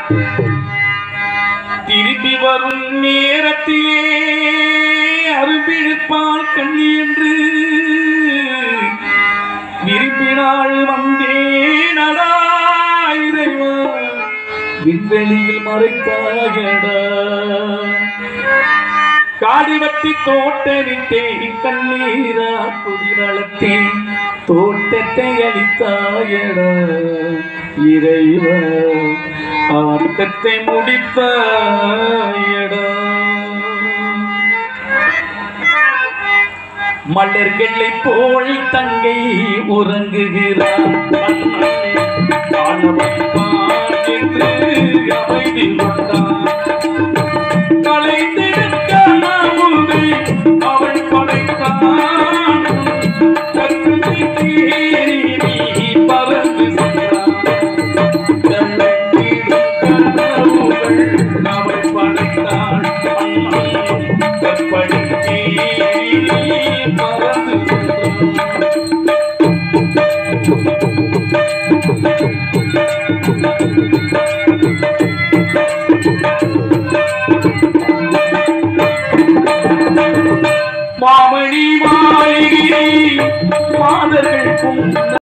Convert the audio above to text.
திரும்பி வரும் நேரத்திலே அரும்பிழுப்பால் கண்ணி என்று விரும்பினாள் வந்தேனடா இறைவா விண்வெளியில் மறைத்தாயடா காடிவட்டி தோட்டமிட்டேன் கண்ணீரா குடி வளர்த்தேன் தோட்டத்தை அளித்தாயடா இறைவா ஆட்டத்தை முடித்தாயடா மலர்களை போல் தங்கை உறங்குகிறார் என்று அமைதி கொண்டார் கலைந்தெடுக்க அவள் படைத்தான் பறந்து அவள் படைத்தான் மாமணி மாளிகை மாதர்கள்